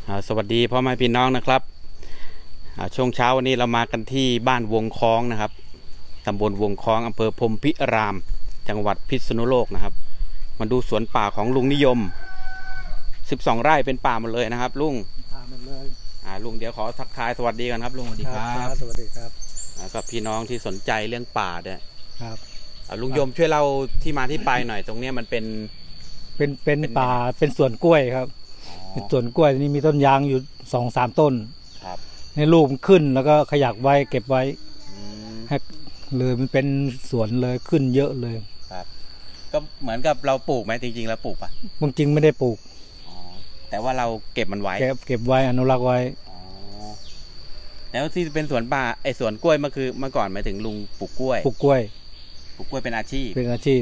สวัสดีพ่อแม่พี่น้องนะครับช่วงเช้าวันนี้เรามากันที่บ้านวงคล้องนะครับตำบลวงคล้องอำเภอพรหมพิรามจังหวัดพิษณุโลกนะครับมาดูสวนป่าของลุงนิยม12 ไร่เป็นป่าหมดเลยนะครับลุงป่าหมดเลยลุงเดี๋ยวขอทักทายสวัสดีกันครับลุงสวัสดีครับสวัสดีครับกับพี่น้องที่สนใจเรื่องป่าเนี่ยครับลุงยมช่วยเล่าที่มาที่ไปหน่อยตรงนี้มันเป็นป่าเป็นสวนกล้วยครับเป็นสวนกล้วยนี่มีต้นยางอยู่2-3 ต้นครับในลูกมันขึ้นแล้วก็ขยักไว้เก็บไว้ให้เลยมันเป็นสวนเลยขึ้นเยอะเลยครับก็เหมือนกับเราปลูกไหมจริงๆแล้วปลูกปะจริงไม่ได้ปลูกแต่ว่าเราเก็บมันไว้เก็บไว้อนุรักษ์ไว้แล้วที่เป็นสวนป่าไอ้สวนกล้วยเมื่อก่อนหมายถึงลุงปลูกกล้วยเป็นอาชีพ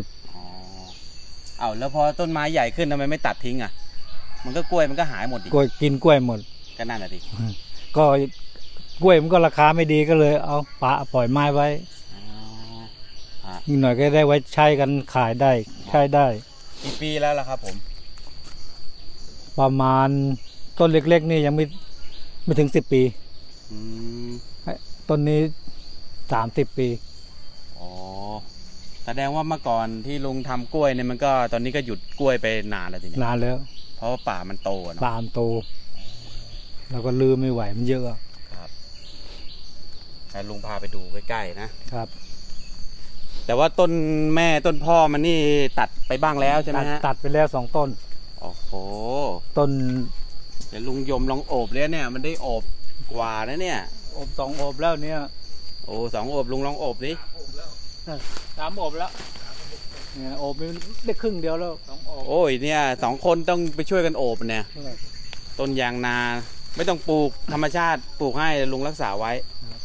แล้วพอต้นไม้ใหญ่ขึ้นทำไมไม่ตัดทิ้งอ่ะมันก็กล้วยมันก็หายหมดดิกล้วยกินกล้วยหมดก็นั่นแหละดิก็กล้วยมันก็ราคาไม่ดีก็เลยเอาปล่อยไม้ไว้อีกหน่อยก็ได้ไว้ใช้กันขายได้ใช้ได้กี่ปีแล้วล่ะครับผมประมาณต้นเล็กๆนี่ยังไม่ถึง10 ปีต้นนี้30 ปีแสดงว่าเมื่อก่อนที่ลุงทำกล้วยเนี่ยมันก็ตอนนี้ก็หยุดกล้วยไปนานแล้วทีนี้นานแล้วเพราะว่าป่ามันโตเนาะป่ามันโตเราก็ลืมไม่ไหวมันเยอะครับแต่ลุงพาไปดูใกล้ๆนะครับแต่ว่าต้นแม่ต้นพ่อมันนี่ตัดไปบ้างแล้วใช่ไหมฮะตัดไปแล้ว2 ต้นโอ้โหต้นเดี๋ยวลุงยมลองโอบเลยเนี่ยมันได้โอบกว่านะเนี่ยโอบ2 โอบแล้วเนี่ยโอ้2 โอบลุงลองโอบดิ 3 โอบแล้วเนี่ยโอบได้ครึ่งเดียวแล้ว2 โอบโอ้ยเนี่ย2 คนต้องไปช่วยกันโอบเนี่ยต้นยางนาไม่ต้องปลูกธรรมชาติปลูกให้ลุงรักษาไว้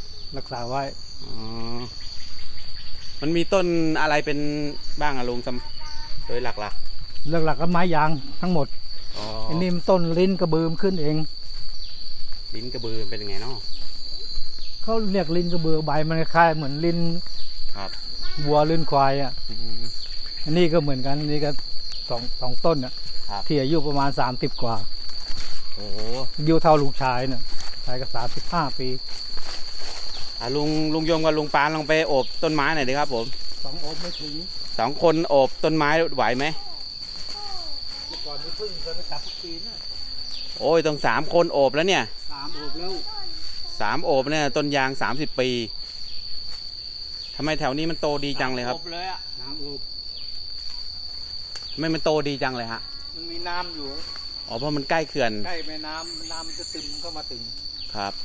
มันมีต้นอะไรเป็นบ้างอะลุงโดยหลักก็ไม้ยางทั้งหมดอันนี้มันต้นลิ้นกระบือขึ้นเองลิ้นกระบือเป็นยังไงเนาะเขาเรียกลิ้นกระบือใบมันคล้ายเหมือนลิ้นวัวลิ้นควายอ่ะอันนี้ก็เหมือนกันนี่ก็สองต้นอ่ะที่อายุประมาณ30 กว่าโอ้อายุเท่าลูกชายเนี่ยชายก็35 ปีลุงยมกับลุงปานลองไปโอบต้นไม้หน่อยดิครับผม 2 โอบไม่ถึง 2 คนโอบต้นไม้ไหวไหมก่อนนี้พึ่งเคยไปตัดทุกปีนะโอ้ยต้อง3 คนโอบแล้วเนี่ย 3 โอบแล้ว 3 โอบเนี่ยต้นยาง30 ปีทำไมแถวนี้มันโตดีจังเลยครับ 3 โอบเลยอ่ะ3 โอบทำไมมันโตดีจังเลยฮะมันมีน้ำอยู่เพราะมันใกล้เขื่อนใกล้แม่น้ำจะซึมเข้ามาถึงครับ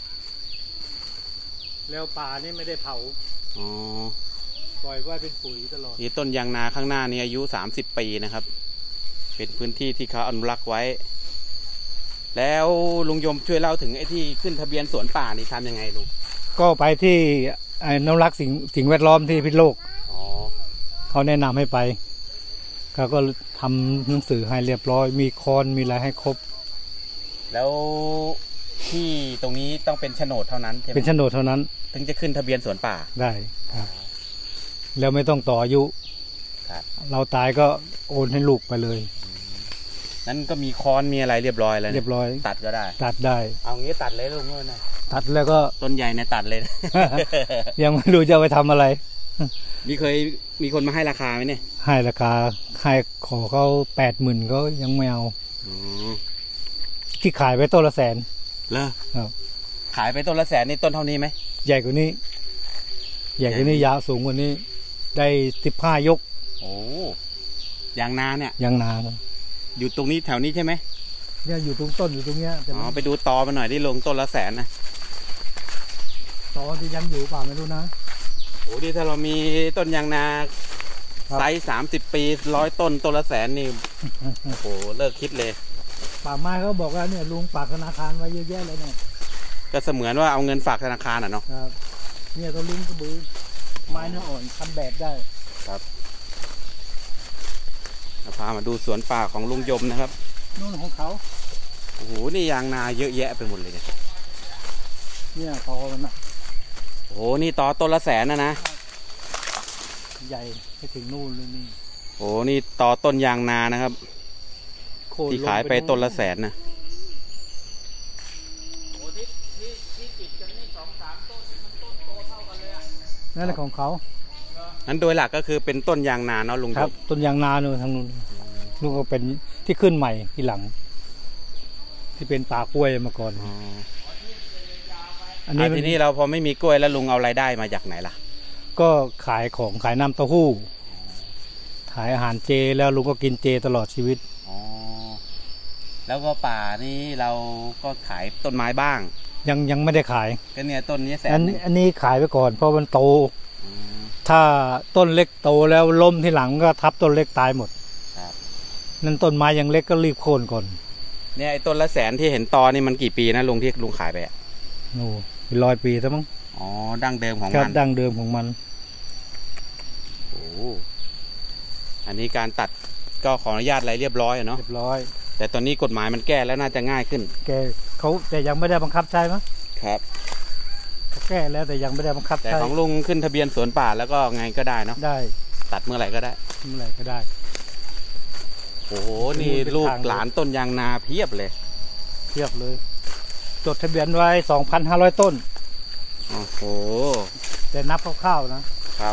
แล้วป่านี่ไม่ได้เผาปล่อยไว้เป็นปุ๋ยตลอดนี่ต้นยางนาข้างหน้านี่อายุ30 ปีนะครับเป็นพื้นที่ที่เขาอนุรักษ์ไว้แล้วลุงยมช่วยเล่าถึงไอ้ที่ขึ้นทะเบียนสวนป่านี่ทำยังไงลุงก็ไปที่อนุรักษ์สิ่งแวดล้อมที่พิษณุโลกเขาแนะนำให้ไปเขาก็ทำหนังสือให้เรียบร้อยมีคอนมีอะไรให้ครบแล้วที่ตรงนี้ต้องเป็นโฉนดเท่านั้นใช่ไหมเป็นโฉนดเท่านั้นถึงจะขึ้นทะเบียนสวนป่าได้ครับแล้วไม่ต้องต่ออายุเราตายก็โอนให้ลูกไปเลยนั้นก็มีคอนมีอะไรเรียบร้อยแล้วเรียบร้อยตัดก็ได้เอางี้ตัดเลยลุงเลยนะตัดแล้วก็ต้นใหญ่ในตัดเลยยังไม่รู้จะไปทำอะไรมีคนมาให้ราคาไหมเนี่ยให้ราคาให้ขอเขา80,000ก็ยังไม่เอาที่ขายไปต้นละ100,000 เลยขายไปต้นละ100,000นี่ต้นเท่านี้ไหมใหญ่กว่านี้ยาวสูงกว่านี้ได้15 ยกโอ้ยางนาเนี่ยยางนาอยู่ตรงนี้แถวนี้ใช่ไหมเนี่ยอยู่ตรงต้นอยู่ตรงเนี้ยไปดูตอมาหน่อยที่ลงต้นละ100,000นะตอที่ยังอยู่ป่าไม่รู้นะโอ้ดีถ้าเรามีต้นยางนาไซส์30 ปี100 ต้นต้นละ100,000นี่โอ้โหเลิกคิดเลยป่าไม้เขาบอกว่าเนี่ยลุงฝากธนาคารไว้เยอะแยะเลยเนี่ยก็เสมือนว่าเอาเงินฝากธนาคารเนาะครับเนี่ยตัวลิ้นกระบือไม้เนื้ออ่อนทำแบบได้ครับพามาดูสวนป่าของลุงยมนะครับนู่นของเขาโอ้โหนี่ยางนาเยอะแยะไปหมดเลยเนี่ยตอมันอ่ะโอ้โหนี่ตอต้นละ100,000นะใหญ่ไปถึงนู่นเลยนี่โอ้นี่ตอต้นยางนานะครับที่ขายไปต้นละ100,000นะที่ติดกันนี่2-3 ต้นมันต้นโตเท่ากันเลยอ่ะนั่นแหละของเขานั้นโดยหลักก็คือเป็นต้นยางนาเนาะลุงครับต้นยางนาเนี่ยทางนู้นลุงก็เป็นที่ขึ้นใหม่ที่หลัง ที่เป็นป่ากล้วยมาก่อนอันนี้ทีนี้เราพอไม่มีกล้วยแล้วลุงเอารายได้มาจากไหนล่ะก็ขายของขายน้ำเต้าหู้ขายอาหารเจแล้วลุงก็กินเจตลอดชีวิตแล้วก็ป่านี้เราก็ขายต้นไม้บ้างยังไม่ได้ขายก็เนี่ยต้นนี้แสนอันนี้ขายไปก่อนเพราะมันโตถ้าต้นเล็กโตแล้วล้มที่หลังก็ทับต้นเล็กตายหมดนั่นต้นไม้ยังเล็กก็รีบโค่นก่อนเนี่ยไอ้ต้นละ100,000ที่เห็นตอนี่มันกี่ปีนะลุงที่ลุงขายไปอ่ะโอ้เป็น100 ปีซะมั้งดั้งเดิมของมันดั้งเดิมของมันโอ้อันนี้การตัดก็ขออนุญาตอะไรเรียบร้อยเนาะเรียบร้อยแต่ตอนนี้กฎหมายมันแก้แล้วน่าจะง่ายขึ้นเขาแต่ยังไม่ได้บังคับใช้มั้งครับเขาแก้แล้วแต่ยังไม่ได้บังคับใช้แต่ของลุงขึ้นทะเบียนสวนป่าแล้วก็ไงก็ได้เนาะได้ตัดเมื่อไหร่ก็ได้โอ้โหนี่ลูกหลานต้นยางนาเพียบเลยจดทะเบียนไว้ 2,500 ต้นโอ้โหแต่นับคร่าวๆนะครับ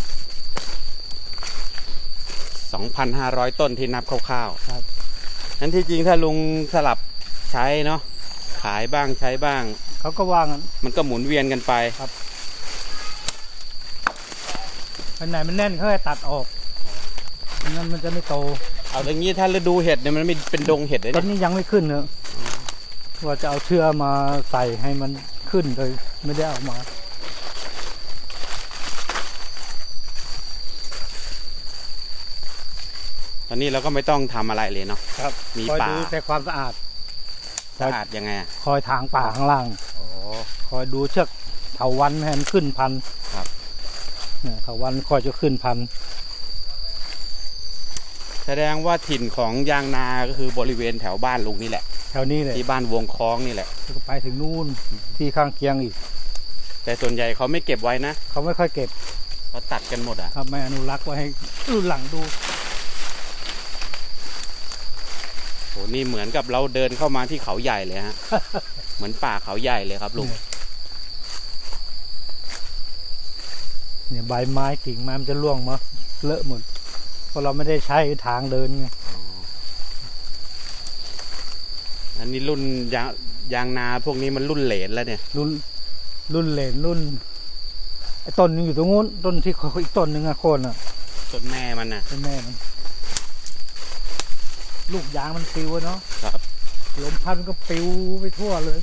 2,500 ต้นที่นับคร่าวๆครับนั้นที่จริงถ้าลุงสลับใช้เนาะขายบ้างใช้บ้างเขาก็ว่างมันก็หมุนเวียนกันไปครับอันไหนมันแน่นเขาให้ตัดออกงั้นมันจะไม่โตเอาอย่างนี้ถ้าฤดูเห็ดเนี่ยมันไม่เป็นดงเห็ดเลยตอนนี้ยังไม่ขึ้นเนอะว่าจะเอาเชือกมาใส่ให้มันขึ้นเลยไม่ได้เอามาตอนนี้เราก็ไม่ต้องทำอะไรเลยเนาะครับมีป่าดูแต่ความสะอาดยังไงคอยถางป่าข้างล่างคอยดูเชือกเถาวัลย์ให้มันขึ้นพันครับเนี่ยเถาวัลย์คอยจะขึ้นพันแสดงว่าถิ่นของยางนาก็คือบริเวณแถวบ้านลุงนี่แหละแถวนี้เลยที่บ้านวงคล้องนี่แหละก็ไปถึงนู่นที่ข้างเคียงอีกแต่ส่วนใหญ่เขาไม่เก็บไว้นะเขาไม่ค่อยเก็บเขาตัดกันหมดอ่ะครับไม่อนุรักษ์ไว้ให้รุ่นหลังดูโหนี่เหมือนกับเราเดินเข้ามาที่เขาใหญ่เลยฮะ เหมือนป่าเขาใหญ่เลยครับลุงเนี่ยใบไม้กิ่งไม้มันจะร่วงมาเลอะหมดเพราะเราไม่ได้ใช้ทางเดินไงอันนี้รุ่นยางนาพวกนี้มันรุ่นเหลนแล้วเนี่ยรุ่นเหลนรุ่นไอ้ต้นนึงอยู่ตรงนู้นต้นที่อีกต้นนึงอะโค่นอะต้นแม่มันนะต้นแม่มันลูกยางมันปิวเนาะครับลมพัดมันก็ปิวไปทั่วเลย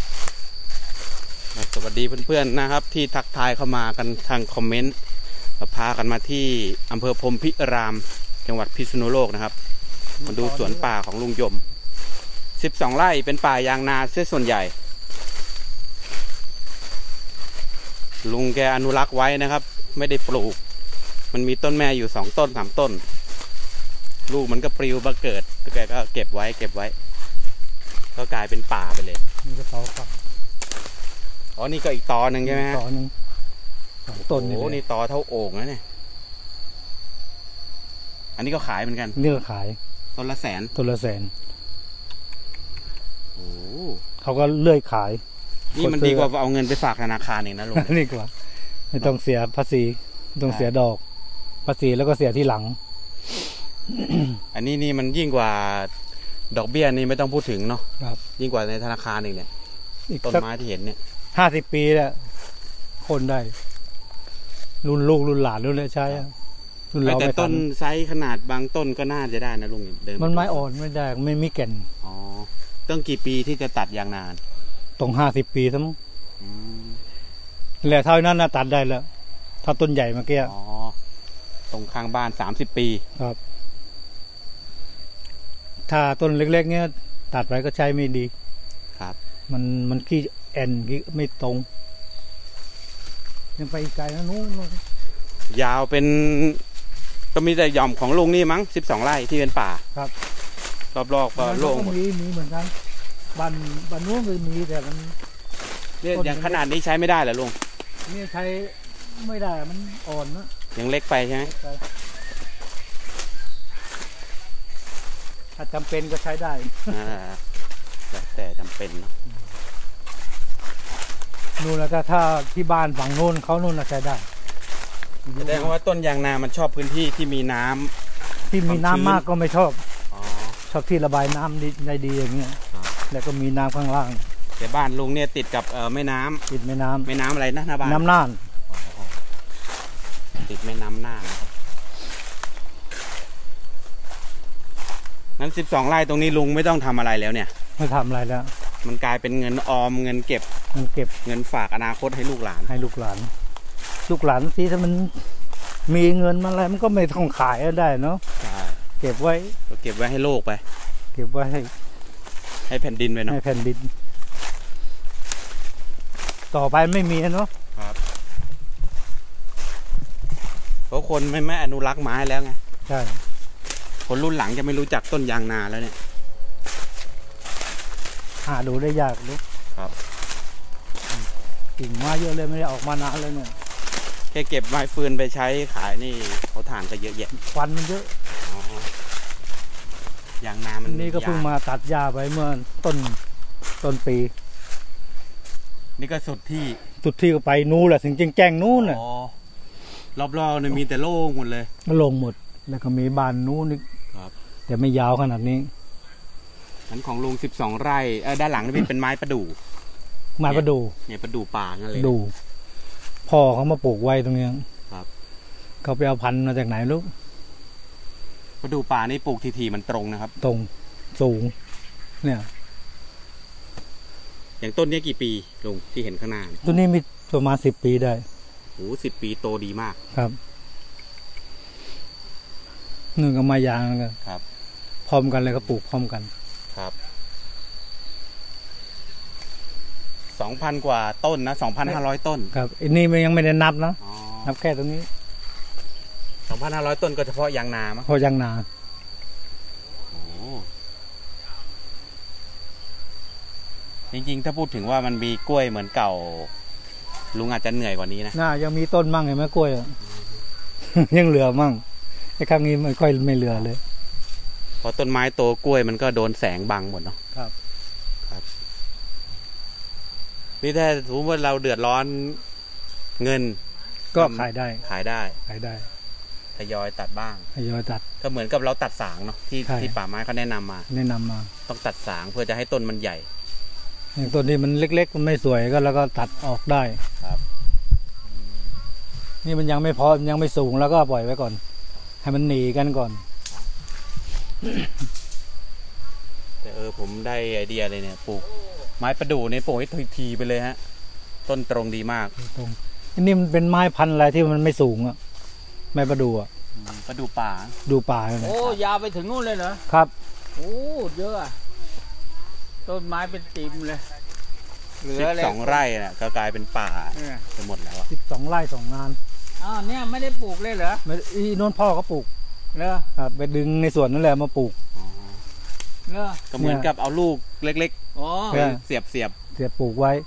สวัสดีเพื่อนๆนะครับที่ทักทายเข้ามากันทางคอมเมนต์พากันมาที่อำเภอพรหมพิรามจังหวัดพิษณุโลกนะครับมาดูสวนป่าของลุงยม12 ไร่เป็นป่ายางนาเสียส่วนใหญ่ลุงแกอนุรักษ์ไว้นะครับไม่ได้ปลูกมันมีต้นแม่อยู่2 ต้น 3 ต้นลูกมันก็ปลิวมาเกิดแกก็เก็บไว้ก็กลายเป็นป่าไปเลยนี่ก็ตอครับนี่ก็อีกตอหนึ่งใช่ไหมตอหนึ่งต้นนี่ตอเท่าโอ่งนะเนี่ยอันนี้ก็ขายเหมือนกันเนื้อขายต้นละ100,000 เขาก็เลื่อยขายนี่มันดีกว่าเอาเงินไปฝากธนาคารเองนะลุงนี่กว่าไม่ต้องเสียภาษีต้องเสียดอกภาษีแล้วก็เสียที่หลังอันนี้นี่มันยิ่งกว่าดอกเบี้ยนี่ไม่ต้องพูดถึงเนาะครับยิ่งกว่าในธนาคารเองเนี่ยต้นไม้ที่เห็นเนี่ย 50 ปีแล้วคนได้รุ่นลูกรุ่นหลานรุ่นเลยใช้รุ่นเราแต่ต้นไซส์ขนาดบางต้นก็น่าจะได้นะลุงเดิมมันไม้อ่อนไม่ได้ไม่มีแก่นต้องกี่ปีที่จะตัดยางนานตรง50 ปีทั้งแหละเท่านั้นนะตัดได้แล้วถ้าต้นใหญ่เมื่อกี้ตรงข้างบ้าน30 ปีครับถ้าต้นเล็กๆเนี้ยตัดไปก็ใช้ไม่ดีครับมันขี้แอนขี้ไม่ตรงยังไปไกลนะนู้นยาวเป็นก็มีแต่หย่อมของลุงนี่มั้ง12 ไร่ที่เป็นป่าครับรอบๆก็โล่งหมดมีเหมือนกันบ้านนู้นก็มีแต่มันเนี่ยอย่างขนาดนี้ใช้ไม่ได้เหรอลุงนี่ใช้ไม่ได้มันอ่อนนะยังเล็กไปใช่ไหมถ้าจำเป็นก็ใช้ได้แต่จำเป็นเนาะนู่นแล้วถ้าที่บ้านฝั่งโน้นเขาโน้นใช้ได้แสดงว่าต้นยางนามันชอบพื้นที่ที่มีน้ำที่มีน้ำมากก็ไม่ชอบอ๋อชอบที่ระบายน้ำได้ดีอย่างเงี้ยแล้วก็มีน้ำข้างล่างแต่บ้านลุงเนี่ยติดกับแม่น้ำติดแม่น้ำอะไรนะหน้าบ้านน้ำน่านติดแม่น้ำน่านนะครับนั้น12 ไร่ตรงนี้ลุงไม่ต้องทำอะไรแล้วเนี่ยไม่ทำอะไรแล้วมันกลายเป็นเงินออมเงินเก็บเงินฝากอนาคตให้ลูกหลานที่ถ้ามันมีเงินมาอะไรมันก็ไม่ต้องขายได้เนาะเก็บไว้ให้โลกไปเก็บไว้ให้แผ่นดินไปเนาะให้แผ่นดินต่อไปไม่มีเนาะครับเพราะคนไม่อนุรักษ์ไม้แล้วไงใช่คนรุ่นหลังจะไม่รู้จักต้นยางนาแล้วเนี่ยหาดูได้ยากลูกครับกิ่งไม้เยอะเลยไม่ได้ออกมานานเลยเนี่ยแค่เก็บไม้ฟืนไปใช้ขายนี่เขาถ่านก็เยอะแยะควันมันเยอะยางนามันนี่ก็เพิ่งมาตัดหญ้าไปเมื่อต้นปีนี่ก็สุดที่ก็ไปนู้นแหละถึงแจ้งนู้นน่ะรอบๆเนี่ยมีแต่โล่งหมดเลยโล่งหมดแล้วก็มีบ้านนู้นนี่แต่ไม่ยาวขนาดนี้นั้นของลุง12 ไร่ด้านหลังนี่เป็นไม้ประดู่เนี่ยประดู่ป่านั่นเลยดูพ่อเขามาปลูกไว้ตรงนี้ครับเขาไปเอาพันธุ์มาจากไหนลูกประดู่ป่านี่ปลูกทีมันตรงนะครับตรงสูงเนี่ยอย่างต้นนี้กี่ปีลุงที่เห็นข้างหน้าต้นนี้มีประมาณ10 ปีได้โอ้10 ปีโตดีมากครับนึ่งกับไม้ยางกันครับพร้อมกันเลยก็ปลูกพร้อมกันครับ 2,000 กว่าต้นนะ 2,500 ต้นครับอันนี้มันยังไม่ได้นับนะนับแค่ตรงนี้ 2,500 ต้นก็เฉพาะยางนามั้งเพราะยางนาจริงๆถ้าพูดถึงว่ามันมีกล้วยเหมือนเก่าลุงอาจจะเหนื่อยกว่านี้นะยังมีต้นมั่งเห็นไหมกล้วย ยังเหลือมั่งไอ้ครั้งนี้ไม่ค่อยไม่เหลือเลยพอต้นไม้โตกล้วยมันก็โดนแสงบังหมดเนาะครับนี่ถ้าสมมติว่าเราเดือดร้อนเงินก็ขายได้ทยอยตัดบ้างก็เหมือนกับเราตัดสางเนาะที่ป่าไม้เขาแนะนำมาต้องตัดสางเพื่อจะให้ต้นมันใหญ่อย่างต้นนี้มันเล็กๆมันไม่สวยก็แล้วก็ตัดออกได้ครับนี่มันยังไม่พอยังไม่สูงแล้วก็ปล่อยไว้ก่อนให้มันหนีกันก่อนแต่ผมได้ไอเดียเลยเนี่ยปลูกไม้ประดู่เนี่ยปลูกให้ทีไปเลยฮะต้นตรงดีมากตรงนี่มันเป็นไม้พันธุ์อะไรที่มันไม่สูงอ่ะไม้ประดู่อ่ะประดู่ป่าโอ้ยาวไปถึงนู่นเลยเหรอครับโอ้เยอะต้นไม้เป็นติ่มเลย 12 ไร่น่ะก็กลายเป็นป่าไปหมดแล้ว 12 ไร่2 งานเนี่ยไม่ได้ปลูกเลยเหรอไม่โน้นพ่อก็ปลูกเหรอครับไปดึงในส่วนนั่นแหละมาปลูกเหรอก็เหมือนกับเอาลูกเล็กๆไปเสียบปลูกไว้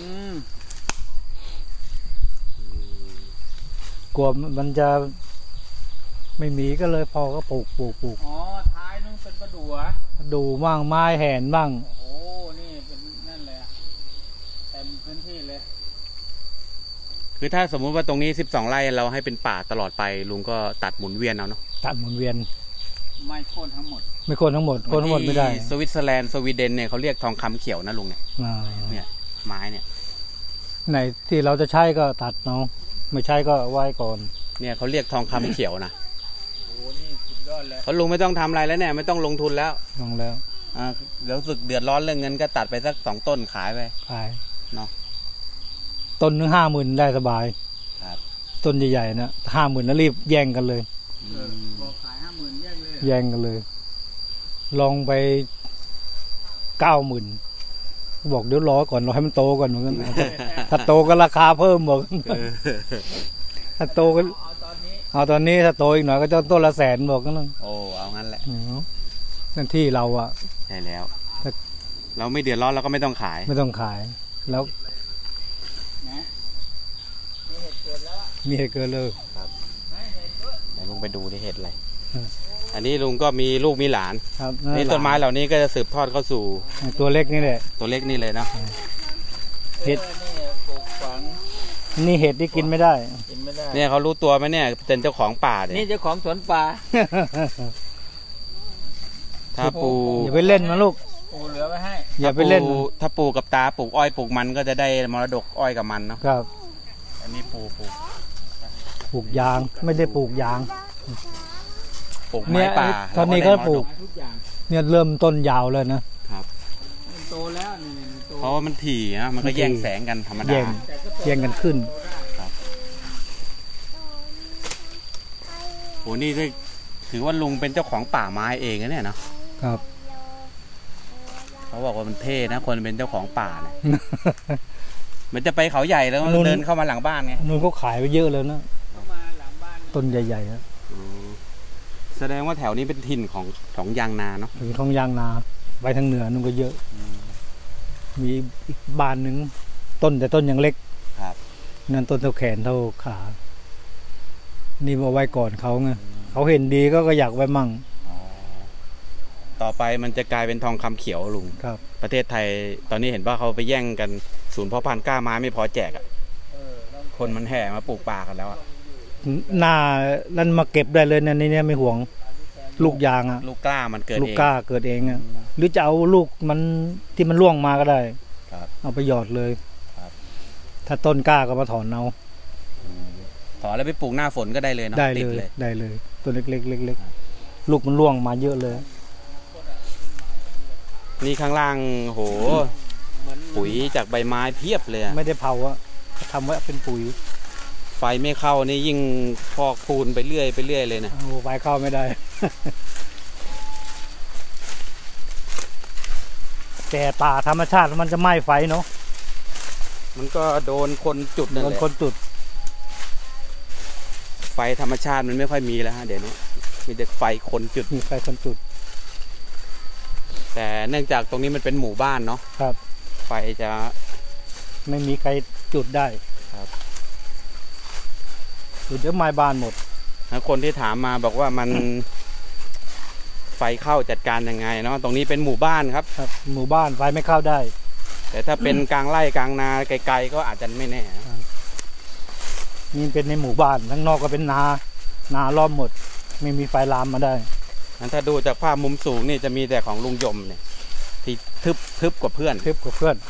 กลัวมันจะไม่มีก็เลยพ่อก็ปลูกท้ายนู้นเป็นประดูบ้างไม้แหนบ้างโอ้นี่เป็นนั่นเลยเต็มพื้นที่เลยคือถ้าสมมุติว่าตรงนี้12 ไร่เราให้เป็นป่าตลอดไปลุงก็ตัดหมุนเวียนเอาเนาะตัดหมุนเวียนไม่โค่นทั้งหมดไม่ได้สวิตเซอร์แลนด์สวีเดนเนี่ยเขาเรียกทองคำเขียวนะลุงเนี่ยไม้เนี่ยไหนที่เราจะใช้ก็ตัดเนาะไม่ใช้ก็ไว้ก่อนเนี่ยเขาเรียกทองคำเขียวนะโอ้นี่สุดยอดเลยเขาลุงไม่ต้องทำอะไรแล้วเนี่ยไม่ต้องลงทุนแล้วเดี๋ยวสึกเดือดร้อนเรื่องเงินก็ตัดไปสัก2 ต้นขายไปเนาะต้นนึง50,000ได้สบายต้นใหญ่ๆนะ50,000แล้วรีบแย่งกันเลยขาย50,000 แย่งกันเลยลองไป90,000บอกเดี๋ยวรอก่อนรอให้มันโตก่อนเหมือนกันถ้าโตก็ราคาเพิ่มบอกถ้าโตก็เอาตอนนี้ถ้าโตอีกหน่อยก็จะต้นละ100,000บอกกันเลยเอางั้นแหละนั่นที่เราอ่ะใช่แล้วเราไม่เดือดร้อนเราก็ไม่ต้องขายแล้วมีเห็ดเกิดเลยครับเดี๋ยวลุงไปดูที่เห็ดอะไรอันนี้ลุงก็มีลูกมีหลานนี่ต้นไม้เหล่านี้ก็จะสืบทอดเข้าสู่ตัวเล็กนี่แหละตัวเล็กนี่เลยนะเห็ดฝังนี่เห็ดที่กินไม่ได้กินไม่ได้เนี่ยเขารู้ตัวไหมเนี่ยเป็นเจ้าของป่าเนี่ยนี่เจ้าของสวนป่าถ้าปูอย่าไปเล่นนะลูกปูเหลือไว้ให้อย่าไปเล่นถ้าปูกับตาปลูกอ้อยปลูกมันก็จะได้มรดกอ้อยกับมันเนาะครับอันนี้ปลูกปลูกยางไม่ได้ปลูกยางปลูกไม้ป่าตอนนี้ก็ปลูกทุกอย่างเนี่ยเริ่มต้นยาวแล้วนะมันโตแล้วนี่โตเพราะว่ามันถี่นะมันก็แย่งแสงกันธรรมแย่ดางแต่ก็โตแย่งกันขึ้นโหนี่ได้ถือว่าลุงเป็นเจ้าของป่าไม้เองนะเนี่ยเนาะครับเขาบอกว่ามันเท่นะคนเป็นเจ้าของป่าเนี่ย มันจะไปเขาใหญ่แล้วนู่นเดินเข้ามาหลังบ้านไงนู่นเขาขายไปเยอะแล้วนะเข้ามาหลังบ้านต้นใหญ่ๆนะแสดงว่าแถวนี้เป็นถิ่นของยางนาเนาะถึงท้องยางนาไปทางเหนือนู่นก็เยอะ มีอีกบ้านหนึ่งต้นแต่ต้นยังเล็กครับนั่นต้นเท่าแขนเท่าขา นี่มาไว้ก่อนเขาไงเขาเห็นดีก็อยากไว้มั่งต่อไปมันจะกลายเป็นทองคำเขียวลุงครับประเทศไทยตอนนี้เห็นว่าเขาไปแย่งกันศูนย์เพาะพันธุ์กล้าไม้ไม่พอแจกอะคนมันแห่มาปลูกป่ากันแล้วอะหน้านั่นมาเก็บได้เลยนะนี่ไม่ห่วง ลูกยางอะลูกกล้ามันเกิดลูกเองกล้าเกิดเองอะหรือจะเอาลูกมันที่มันร่วงมาก็ได้ครับเอาไปหยอดเลยครับถ้าต้นกล้าก็มาถอนเอาถอนแล้วไปปลูกหน้าฝนก็ได้เลยเนาะได้ติดเลยเลยได้เลยตัวเล็กๆเล็กๆลูกมันร่วงมาเยอะเลยนี่ข้างล่างโหปุ๋ยจากใบไม้เพียบเลยอะไม่ได้เผาอะทำไว้เป็นปุ๋ยไฟไม่เข้านี่ยิ่งพอกพูนไปเรื่อยเลยนะเอาไฟเข้าไม่ได้ แต่ป่าธรรมชาติมันจะไหม้ไฟเนาะมันก็โดนคนจุดนั่นโดแหนละคนจุดไฟธรรมชาติมันไม่ค่อยมีแล้วฮะเดี๋ยวนี้มีแต่ไฟคนจุดมีไฟคนจุดแต่เนื่องจากตรงนี้มันเป็นหมู่บ้านเนาะครับไฟจะไม่มีใครจุดได้ครับจุดเดี๋ยวไหม้บ้านหมดแล้วคนที่ถามมาบอกว่ามัน ไฟเข้าจัดการยังไงเนาะตรงนี้เป็นหมู่บ้านครับครับ หมู่บ้านไฟไม่เข้าได้แต่ถ้าเป็นกลางไร่กลางนาไกลๆก็อาจจะไม่แน่นะนี่เป็นในหมู่บ้านทั้งนอกก็เป็นนาล้อมหมด ไม่มีไฟลามมาได้งั้นถ้าดูจากภาพมุมสูงนี่จะมีแต่ของลุงยมเนี่ยที่ทึบกว่าเพื่อนคลิปกับเพื่อน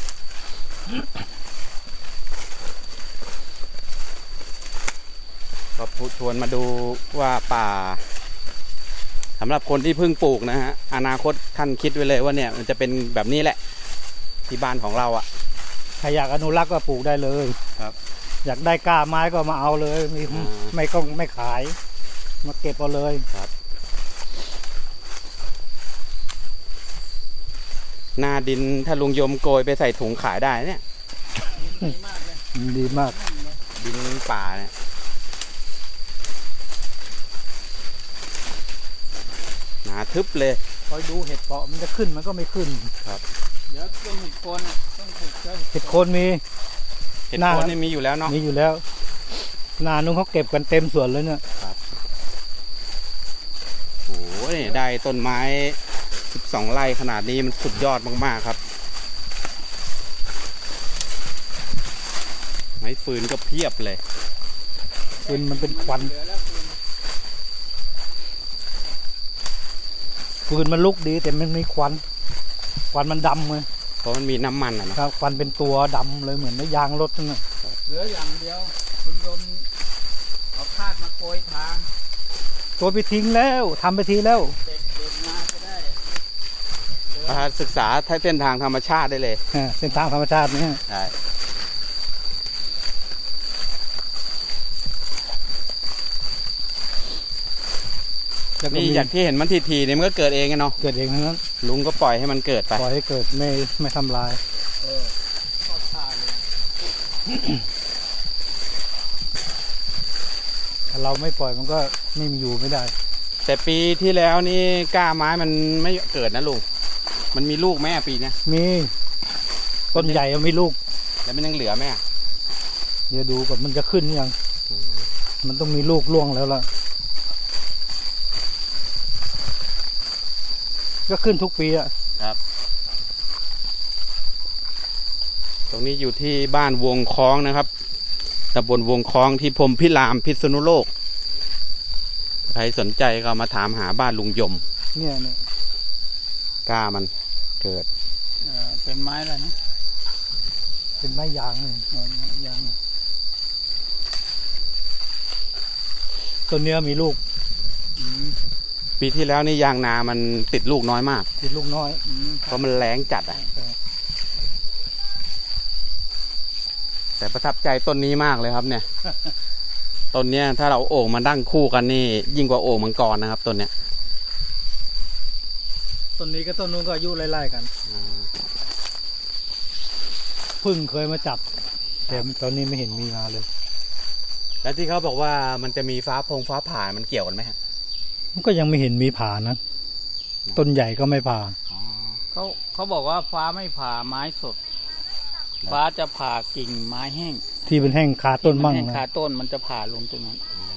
ก็ชวนมาดูว่าป่าสำหรับคนที่เพิ่งปลูกนะฮะอนาคตท่านคิดไว้เลยว่าเนี่ยมันจะเป็นแบบนี้แหละ ที่บ้านของเราอ่ะใครอยากอนุรักษ์ก็ปลูกได้เลยครับอยากได้กล้าไม้ก็มาเอาเลยไม่ขาย มาเก็บเอาเลยหน้าดินถ้าลุงยมโกยไปใส่ถุงขายได้เนี่ยดีมากดินป่าเนี่ยหนาทึบเลยคอยดูเห็ดเปาะมันจะขึ้นมันก็ไม่ขึ้นเดี๋ยวต้นเห็ดโคนอ่ะต้องปลูกเชื้อเห็ดโคนมีเห็ดหน้าโคนนี่มีอยู่แล้วเนาะมีอยู่แล้วนานุ่งเขาเก็บกันเต็มสวนเลยเนี่ยโอ้โหนี่ได้ต้นไม้12 ไร่ขนาดนี้มันสุดยอดมากๆครับไม้ฟืนก็เพียบเลยฟืนมันเป็นควันเหลือแล้วคุณฟืนมันลุกดีแต่มันมีควันมันดำเลยเพราะมันมีน้ำมันอ่ะเนอะครับควันเป็นตัวดำเลยเหมือนในยางรถนั่นน่ะเหลืออย่างเดียวคุณโยมเอาคาดมาโกยทางตัวไปทิ้งแล้วทำไปทีแล้วเด็กมาจะได้ศึกษาเส้นทางธรรมชาติได้เลยเส้นทางธรรมชาติเนี่ยใช่แล้วก็นี่มีอย่างที่เห็นมันทีๆเนี่ยมันก็เกิดเองไงเนาะเกิดเองทั้งนั้นลุงก็ปล่อยให้มันเกิดไปปล่อยให้เกิดไม่ทำลายข้อทานเลยถ้าเราไม่ปล่อยมันก็ไม่มีอยู่ไม่ได้แต่ปีที่แล้วนี่กล้าไม้มันไม่เกิดนะลุงมันมีลูกไหมอะปีเนี้ยมีต้นใหญ่มันมีลูกแล้วมันยังเหลือไหมอะเดี๋ยวดูก่อนมันจะขึ้นยังมันต้องมีลูกล่วงแล้วล่ะก็ขึ้นทุกปีอะครับตรงนี้อยู่ที่บ้านวงคล้องนะครับตำบลวงคล้องที่พรหมพิรามพิษณุโลกใครสนใจก็มาถามหาบ้านลุงยมเนี่ยกล้ามันเกิดเป็นไม้อะไรนะเป็นไม้ยางเลยยางต้นเนี้ยมีลูกปีที่แล้วนี่ยางนามันติดลูกน้อยมากติดลูกน้อยเพราะมันแรงจัดอ่ะแต่ประทับใจต้นนี้มากเลยครับเนี่ย ต้นเนี้ยถ้าเราโอ่งมาดั้งคู่กันนี่ยิ่งกว่าโอ่งมังกรนะครับต้นเนี้ยต้นนี้ก็ต้นนู้นก็อายุไล่ๆกันพึ่งเคยมาจับแต่ตอนนี้ไม่เห็นมีมาเลยแล้วที่เขาบอกว่ามันจะมีฟ้าผ่ามันเกี่ยวกันไหมฮะมันก็ยังไม่เห็นมีผ่านะต้นใหญ่ก็ไม่ผ่าเขาบอกว่าฟ้าไม่ผ่าไม้สด ฟ้าจะผ่ากิ่งไม้แห้งที่เป็นแห้งคาต้นมั่งแห้งนะคาต้นมันจะผ่าลงตรงนั้น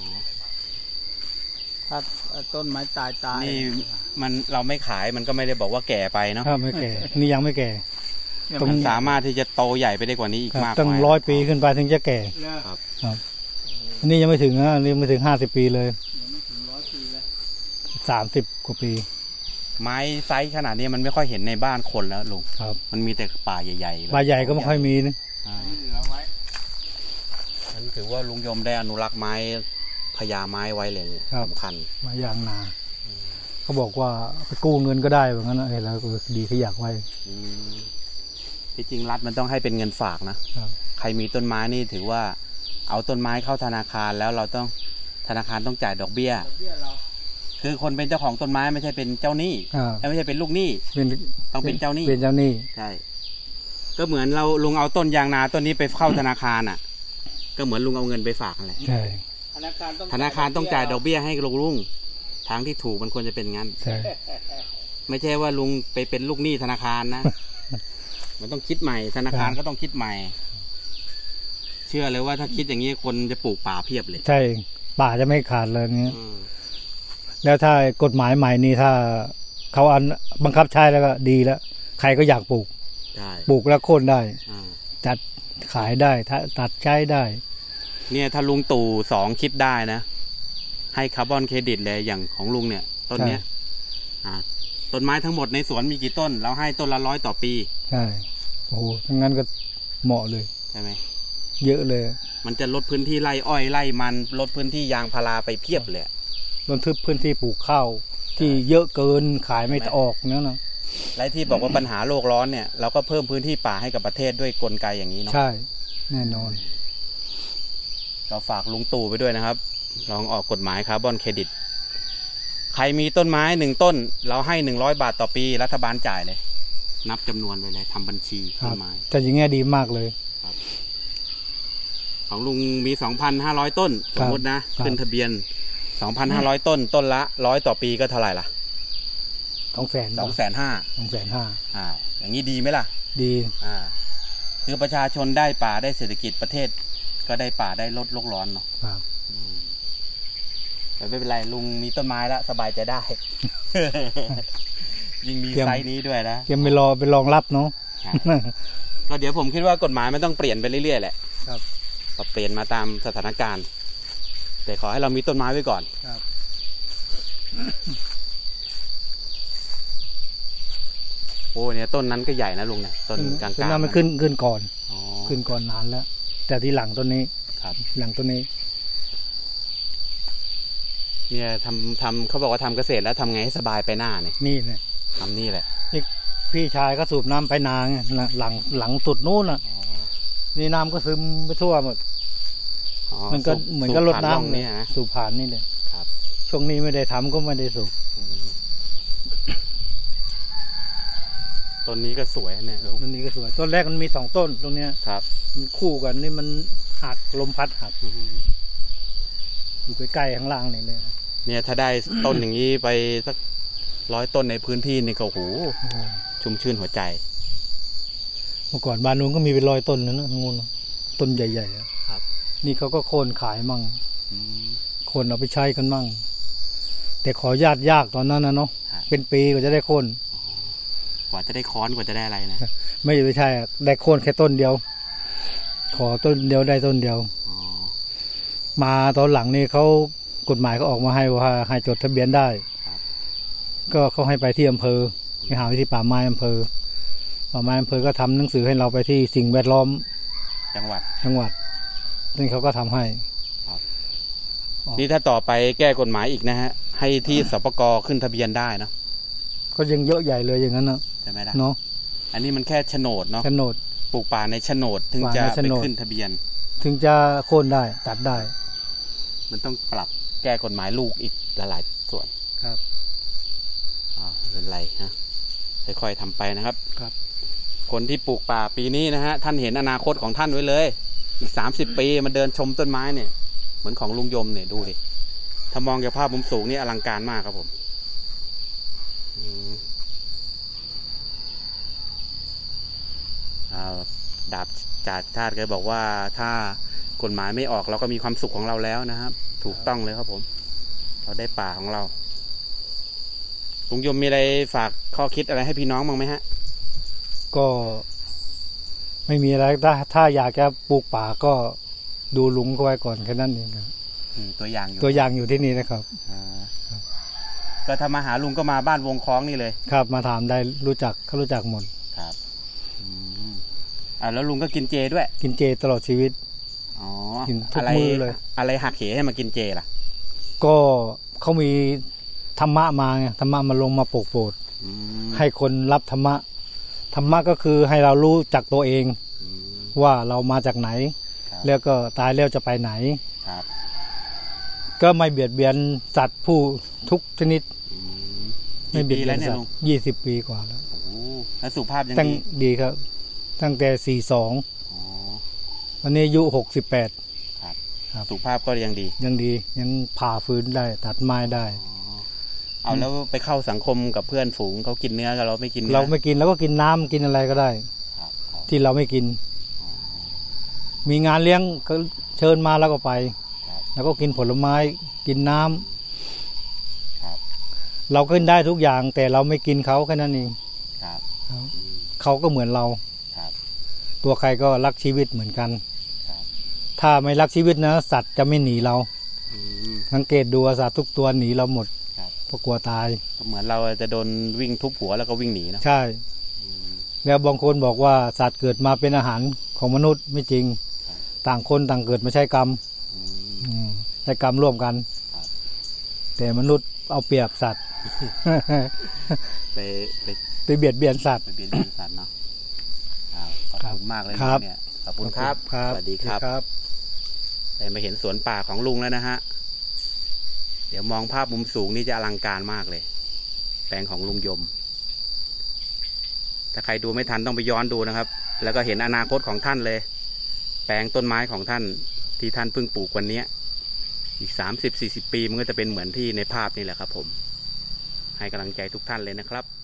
ถ้าต้นไม้ตายนี่มันเราไม่ขายมันก็ไม่ได้บอกว่าแก่ไปเนาะถ้าไม่แก่ นี่ยังไม่แก่มันสามารถที่จะโตใหญ่ไปได้กว่านี้อีกมากตั้งมาย 100 ปีขึ้นไปถึงจะแก่ครับอันนี้ยังไม่ถึงนะอันนี้ไม่ถึง50 ปีเลยไม่ถึง100 ปีเลย 30 กว่าปีไม้ไซส์ขนาดนี้มันไม่ค่อยเห็นในบ้านคนแล้วลุงครับมันมีแต่ป่าใหญ่ๆใบใหญ่ก็ไม่ค่อยมีนะเหลือไว้ฉันถือว่าลุงยมได้อนุรักษ์ไม้พญาไม้ไว้เลยสำคัญไม้ยางนาเขาบอกว่าไปกู้เงินก็ได้แบบนั้นนะเห็นแล้วก็ดีขยักไว้ที่จริงรัฐมันต้องให้เป็นเงินฝากนะครับ ใครมีต้นไม้นี่ถือว่าเอาต้นไม้เข้าธนาคารแล้วเราต้องธนาคารต้องจ่ายดอกเบี้ย คือคนเป็นเจ้าของต้นไม้ไม่ใช่เป็นเจ้าหนี้ไม่ใช่เป็นลูกหนี้ ต้องเป็นเจ้าหนี้เป็นเจ้าหนี้ใช่ก็เหมือนเราลุงเอาต้นยางนาต้นนี้ไปเข้าธนาคารอ่ะ ก็เหมือนลุงเอาเงินไปฝากนั่นแหละใช่ธนาคารต้องจ่ายดอกเบี้ยให้ลุงทางที่ถูกมันควรจะเป็นงั้นใช่ไม่ใช่ว่าลุงไปเป็นลูกหนี้ธนาคารนะ มันต้องคิดใหม่ธนาคารก็ต้องคิดใหม่ เชื่อเลยว่าถ้าคิดอย่างนี้คนจะปลูกป่าเพียบเลยใช่ป่าจะไม่ขาดเลยเนี้ยแล้วถ้ากฎหมายใหม่นี้ถ้าเขาบังคับใช้แล้วก็ดีแล้วใครก็อยากปลูก ปลูกแล้วโค่นได้จัดขายได้ตัดใช้ได้เนี่ยถ้าลุงตู่2คิดได้นะให้คาร์บอนเครดิตเลยอย่างของลุงเนี่ยต้นเนี้ยต้นไม้ทั้งหมดในสวนมีกี่ต้นเราให้ต้นละ100 ต่อปีใช่โอ้โหทั้งนั้นก็เหมาะเลยใช่ไหมเยอะเลยมันจะลดพื้นที่ไร่อ้อยไร่มันลดพื้นที่ยางพาราไปเพียบเลยลดทึบพื้นที่ปลูกข้าวที่เยอะเกินขายไม่ออกนั่นนะและที่บอกว่าปัญหาโลกร้อนเนี่ยเราก็เพิ่มพื้นที่ป่าให้กับประเทศด้วยกลไกอย่างนี้เนาะใช่แน่นอนเราฝากลุงตู่ไปด้วยนะครับลองออกกฎหมายคาร์บอนเครดิตใครมีต้นไม้1 ต้นเราให้100 บาทต่อปีรัฐบาลจ่ายเลยนับจำนวนไปเลยทำบัญชีต้นไม้แต่อย่างเงี้ยดีมากเลยของลุงมี 2,500 ต้นสมมตินะขึ้นทะเบียน 2,500 ต้นต้นละ100 ต่อปีก็เท่าไหร่ล่ะ 250,000 อย่างนี้ดีไหมล่ะดีคือประชาชนได้ป่าได้เศรษฐกิจประเทศก็ได้ป่าได้ลดโลกร้อนเนาะแต่ไม่เป็นไรลุงมีต้นไม้แล้วสบายใจได้ ยิ่งมีไซส์นี้ด้วยนะยังไปรองรับเนาะก็เดี๋ยวผมคิดว่ากฎหมายมันต้องเปลี่ยนไปเรื่อยๆแหละครับปรับเปลี่ยนมาตามสถานการณ์แต่ขอให้เรามีต้นไม้ไว้ก่อนครับโอ้เนี่ยต้นนั้นก็ใหญ่นะลุงเนี่ยต้นกลางๆนั้นมันขึ้นก่อนขึ้นก่อนนานแล้วแต่ที่หลังต้นนี้ครับหลังต้นนี้เนี่ยทำเขาบอกว่าทำเกษตรแล้วทำไงให้สบายไปหน้าเนี่ยนี่เนี่ยทำนี่แหละนี่พี่ชายก็สูบน้ำไปนาหลังสุดนู้นอ่ะนี่น้ำก็ซึมไปทั่วหมดมันก็เหมือนกับรดน้ำเนี่ยสูบผ่านนี่เลยครับช่วงนี้ไม่ได้ทำก็ไม่ได้สูบต้นนี้ก็สวยเนี่ยต้นนี้ก็สวยต้นแรกมันมี2 ต้นตรงเนี้ยครับมันคู่กันนี่มันหักลมพัดหักอยู่ใกล้ๆข้างล่างนี่เลยเนี่ยถ้าได้ต้นอย่างนี้ไปสัก100 ต้นในพื้นที่นี่ก็โหชุ่มชื่นหัวใจเมื่อก่อนบ้านนู้นก็มีเป็น100 ต้นนะงูนต้นใหญ่ๆครับนี่เขาก็โค่นขายมั่งโค่นเอาไปใช้กันมั่งแต่ขอยากตอนนั้นนะเนาะเป็นปีกว่าจะได้โค่นกว่าจะได้ค้อนกว่าจะได้อะไรนะไม่ใช่ได้โค่นแค่ต้นเดียว ขอต้นเดียวได้ต้นเดียวมาตอนหลังนี่เขากฎหมายเขาออกมาให้ว่าให้จดทะเบียนได้ก็เขาให้ไปที่อำเภอไปหาที่ป่าไม้อำเภอป่าไม้อำเภอก็ทำหนังสือให้เราไปที่สิ่งแวดล้อมจังหวัดซึ่งเขาก็ทำให้นี่ถ้าต่อไปแก้กฎหมายอีกนะฮะให้ที่สปก.ขึ้นทะเบียนได้เนาะก็ยังเยอะใหญ่เลยอย่างนั้นเนาะใช่ไหมล่ะเนาะอันนี้มันแค่โฉนดเนาะโฉนดปลูกป่าในโฉนดถึงจะไปขึ้นทะเบียนถึงจะโค่นได้ตัดได้มันต้องปรับแก้กฎหมายลูกอีกหลายส่วนครับเป็นไรฮะค่อยๆทำไปนะครับคนที่ปลูกป่าปีนี้นะฮะท่านเห็นอนาคตของท่านไว้เลยอีก30 ปีมาเดินชมต้นไม้เนี่ยเหมือนของลุงยมเนี่ยดูดิถ้ามองจากภาพมุมสูงนี่อลังการมากครับผมดาบจ่าชาติเคยบอกว่าถ้ากฎหมายไม่ออกเราก็มีความสุขของเราแล้วนะครับถูกต้องเลยครับผมเราได้ป่าของเราลุงยมมีอะไรฝากข้อคิดอะไรให้พี่น้องบ้างไหมฮะก็ไม่มีอะไรถ้าอยากจะปลูกป่าก็ดูลุงก็ไว้ก่อนแค่นั้นเองครับตัวอย่างอยู่ที่นี่นะครับก็ถ้ามาหาลุงก็มาบ้านวงคล้องนี่เลยครับมาถามได้เขารู้จักหมดครับแล้วลุงก็กินเจด้วยกินเจตลอดชีวิตกินทุกมื้อเลยอะไรหักเหให้มากินเจล่ะก็เขามีธรรมะมาไงธรรมะมาลงมาโปรดให้คนรับธรรมะก็คือให้เรารู้จักตัวเองว่าเรามาจากไหนแล้วก็ตายแล้วจะไปไหนก็ไม่เบียดเบียนสัตว์ผู้ทุกชนิดไม่เบียดเบียนสัตว์ 20 ปีกว่าแล้วแล้วสุขภาพยังดีครับตั้งแต่42วันนี้อายุ68 ครับสุขภาพก็ยังดียังผ่าฟื้นได้ตัดไม้ได้เอาแล้วไปเข้าสังคมกับเพื่อนฝูงเขากินเนื้อกับเราไม่กินเราไม่กินแล้วก็กินน้ำกินอะไรก็ได้ที่เราไม่กินมีงานเลี้ยงก็เชิญมาแล้วก็ไปแล้วก็กินผลไม้กินน้ำเรากินได้ทุกอย่างแต่เราไม่กินเขาแค่นั้นเองเขาก็เหมือนเราตัวใครก็รักชีวิตเหมือนกันถ้าไม่รักชีวิตนะสัตว์จะไม่หนีเราสังเกตดูสัตว์ทุกตัวหนีเราหมดเพราะกลัวตายเหมือนเราจะโดนวิ่งทุบหัวแล้วก็วิ่งหนีนะใช่แล้วบางคนบอกว่าสัตว์เกิดมาเป็นอาหารของมนุษย์ไม่จริงต่างคนต่างเกิดมาใช้กรรมใช้กรรมร่วมกันแต่มนุษย์เอาเปรียบสัตว์ไปเบียดเบียนสัตว์เนาะขอบคุณมากเลยเนี่ยขอบคุณครับสวัสดีครับได้มาเห็นสวนป่าของลุงแล้วนะฮะเดี๋ยวมองภาพมุมสูงนี่จะอลังการมากเลยแปลงของลุงยมถ้าใครดูไม่ทันต้องไปย้อนดูนะครับแล้วก็เห็นอนาคตของท่านเลยแปลงต้นไม้ของท่านที่ท่านเพิ่งปลูกวันนี้อีก30-40 ปีมันก็จะเป็นเหมือนที่ในภาพนี่แหละครับผมให้กำลังใจทุกท่านเลยนะครับ